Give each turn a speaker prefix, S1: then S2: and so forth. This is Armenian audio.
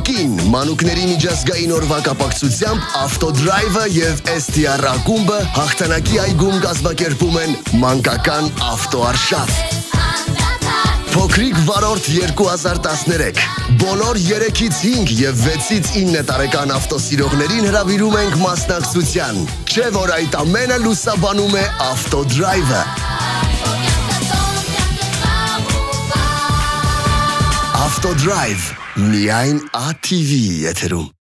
S1: կին մանուկների միջազգային օրվա կապակցությամբ Ավտոդրայվը եւ STR ակումբը հաղթանակի այգում կազմակերպում են մանկական ավտոարշավ։ Փոքրիկ վարորդ 2013 Բոլոր 3-ից 5 եւ 6-ից 9 տարեկան ավտոսիրողներին հրավիրում ենք մասնակցության։ Չէ՞ որ այդ ամենը լուսաբանում է Ավտոդրայվը։ Ավտոդրայվ միայն ATV եթերում։